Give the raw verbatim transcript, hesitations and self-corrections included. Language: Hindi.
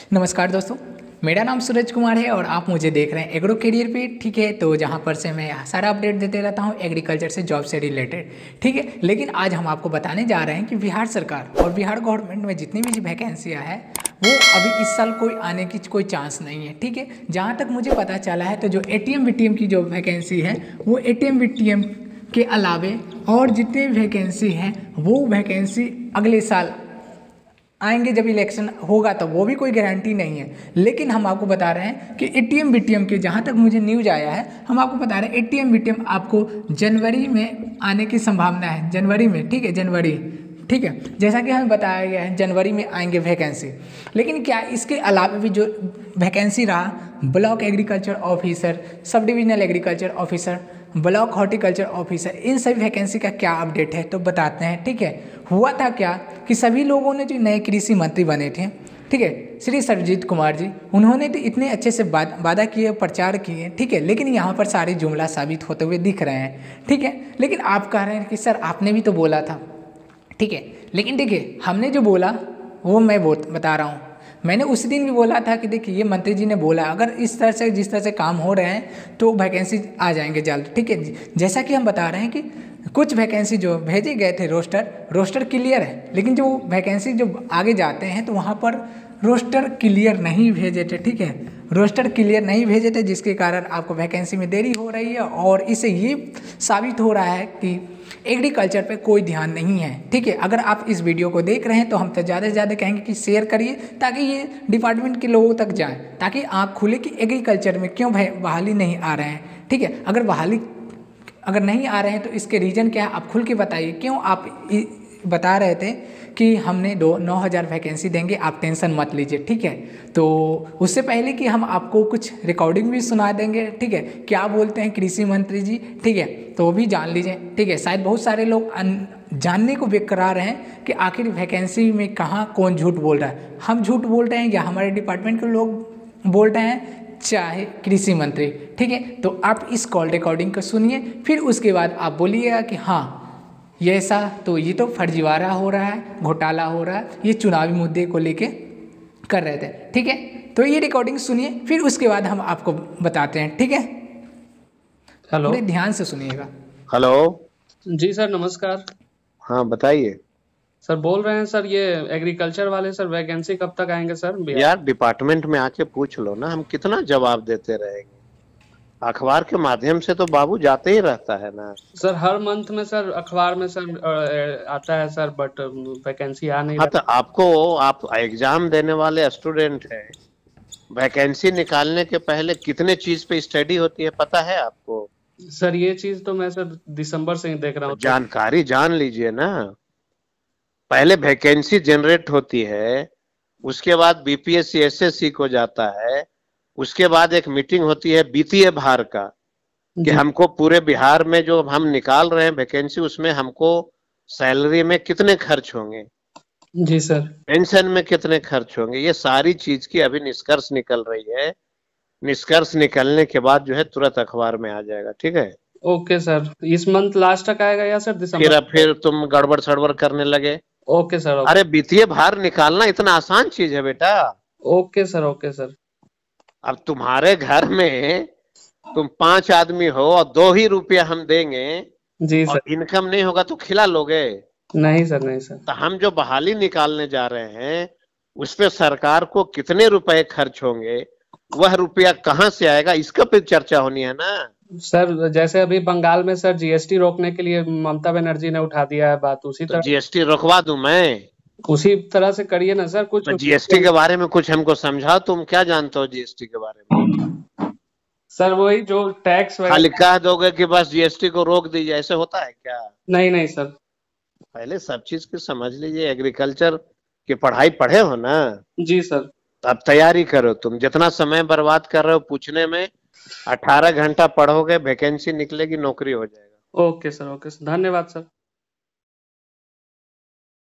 नमस्कार दोस्तों, मेरा नाम सूरज कुमार है और आप मुझे देख रहे हैं एग्रो करियर पे। ठीक है, तो जहाँ पर से मैं सारा अपडेट देते रहता हूँ एग्रीकल्चर से, जॉब से रिलेटेड। ठीक है, लेकिन आज हम आपको बताने जा रहे हैं कि बिहार सरकार और बिहार गवर्नमेंट में जितनी भी वैकेंसियाँ हैं वो अभी इस साल कोई आने की कोई चांस नहीं है। ठीक है, जहाँ तक मुझे पता चला है तो जो A T M V T M की जो वैकेंसी है वो A T M V T M के अलावे और जितने भी वैकेंसी हैं वो वैकेंसी अगले साल आएंगे। जब इलेक्शन होगा तब वो भी कोई गारंटी नहीं है। लेकिन हम आपको बता रहे हैं कि A T M V T M के, जहाँ तक मुझे न्यूज़ आया है, हम आपको बता रहे हैं A T M V T M आपको जनवरी में आने की संभावना है। जनवरी में, ठीक है, जनवरी, ठीक है, जैसा कि हमें बताया गया है जनवरी में आएंगे वैकेंसी। लेकिन क्या इसके अलावा भी जो वैकेंसी रहा, block agriculture officer, sub divisional agriculture officer, block horticulture officer, इन सभी वैकेंसी का क्या अपडेट है तो बताते हैं। ठीक है, हुआ था क्या कि सभी लोगों ने जो नए कृषि मंत्री बने थे, ठीक है, श्री सर्वजीत कुमार जी, उन्होंने तो इतने अच्छे से वादा किए, प्रचार किए, ठीक है, लेकिन यहाँ पर सारे जुमला साबित होते हुए दिख रहे हैं। ठीक है, लेकिन आप कह रहे हैं कि सर आपने भी तो बोला था। ठीक है, लेकिन देखिए हमने जो बोला वो मैं बता रहा हूँ। मैंने उस दिन भी बोला था कि देखिए ये मंत्री जी ने बोला अगर इस तरह से जिस तरह से काम हो रहे हैं तो वैकेंसी आ जाएंगे जल्द। ठीक है, जैसा कि हम बता रहे हैं कि कुछ वैकेंसी जो भेजे गए थे रोस्टर रोस्टर क्लियर है, लेकिन जो वैकेंसी जो आगे जाते हैं तो वहाँ पर रोस्टर क्लियर नहीं भेजे थे। ठीक है, रोस्टर क्लियर नहीं भेजे थे, जिसके कारण आपको वैकेंसी में देरी हो रही है और इससे ये साबित हो रहा है कि एग्रीकल्चर पे कोई ध्यान नहीं है। ठीक है, अगर आप इस वीडियो को देख रहे हैं तो हम तो ज़्यादा से ज़्यादा कहेंगे कि शेयर करिए ताकि ये डिपार्टमेंट के लोगों तक जाए, ताकि आँख खुले कि एग्रीकल्चर में क्यों बहाली नहीं आ रहे हैं। ठीक है, अगर बहाली अगर नहीं आ रहे हैं तो इसके रीज़न क्या है आप खुल के बताइए। क्यों आप बता रहे थे कि हमने दो नौ हज़ार वैकेंसी देंगे, आप टेंशन मत लीजिए। ठीक है, तो उससे पहले कि हम आपको कुछ रिकॉर्डिंग भी सुना देंगे, ठीक है, क्या बोलते हैं कृषि मंत्री जी, ठीक है, तो वो भी जान लीजिए। ठीक है, शायद बहुत सारे लोग जानने को बेकरार हैं कि आखिर वैकेंसी में कहाँ कौन झूठ बोल रहा है, हम झूठ बोल रहे हैं या हमारे डिपार्टमेंट के लोग बोल रहे हैं, चाहे कृषि मंत्री। ठीक है, तो आप इस कॉल रिकॉर्डिंग को सुनिए, फिर उसके बाद आप बोलिएगा कि हाँ ये ऐसा, तो ये तो फर्जीवाड़ा हो रहा है, घोटाला हो रहा है, ये चुनावी मुद्दे को लेके कर रहे थे। ठीक है, तो ये रिकॉर्डिंग सुनिए, फिर उसके बाद हम आपको बताते हैं। ठीक है, हेलो, थोड़े ध्यान से सुनिएगा। हेलो जी सर नमस्कार। हाँ बताइए सर बोल रहे हैं सर, ये एग्रीकल्चर वाले सर वैकेंसी कब तक आएंगे सर? यार डिपार्टमेंट में आके पूछ लो ना, हम कितना जवाब देते रहेंगे। अखबार के माध्यम से तो बाबू जाते ही रहता है ना सर। हर मंथ में सर अखबार में सर आता है सर, बट वैकेंसी आ नहीं हाँ रहा। तो आपको, आप एग्जाम देने वाले स्टूडेंट हैं, वैकेंसी निकालने के पहले कितने चीज पे स्टडी होती है पता है आपको? सर ये चीज तो मैं सर दिसंबर से ही देख रहा हूँ। जानकारी जान लीजिए ना। पहले वैकेंसी जनरेट होती है, उसके बाद B P S C S S C को जाता है, उसके बाद एक मीटिंग होती है वित्तीय भार का कि हमको पूरे बिहार में जो हम निकाल रहे हैं वैकेंसी, उसमें हमको सैलरी में कितने खर्च होंगे, जी सर, पेंशन में कितने खर्च होंगे, ये सारी चीज की अभी निष्कर्ष निकल रही है। निष्कर्ष निकलने के बाद जो है तुरंत अखबार में आ जाएगा। ठीक है, ओके सर। इस मंथ लास्ट तक आएगा या सर दिसंबर? फिर अब फिर तुम गड़बड़ सड़बड़ करने लगे। Okay sir. अरे वित्तीय भार निकालना इतना आसान चीज है बेटा। Okay sir, okay sir. अब तुम्हारे घर में तुम पांच आदमी हो और दो ही रुपया हम देंगे, जी और सर। इनकम नहीं होगा तो खिला लोगे? नहीं सर, नहीं सर। तो हम जो बहाली निकालने जा रहे हैं उस पे सरकार को कितने रुपए खर्च होंगे, वह रुपया कहाँ से आएगा, इसका पे चर्चा होनी है ना सर। जैसे अभी बंगाल में सर जी एस टी रोकने के लिए ममता बनर्जी ने उठा दिया है बात, उसी तो तरह जी एस टी रोकवा दूं मैं? उसी तरह से करिए ना सर कुछ। तो जी एस टी के बारे में कुछ हमको समझाओ, तुम क्या जानते हो जी एस टी के बारे में? सर वही जो टैक्स खाली कह दोगे कि बस जी एस टी को रोक दीजिए, ऐसे होता है क्या? नहीं नहीं सर, पहले सब चीज की समझ लीजिए। एग्रीकल्चर की पढ़ाई पढ़े हो ना? जी सर। अब तैयारी करो। तुम जितना समय बर्बाद कर रहे हो पूछने में, अठारह घंटा पढ़ोगे, वैकेंसी निकलेगी, नौकरी हो जाएगा। ओके सर, ओके सर, धन्यवाद सर।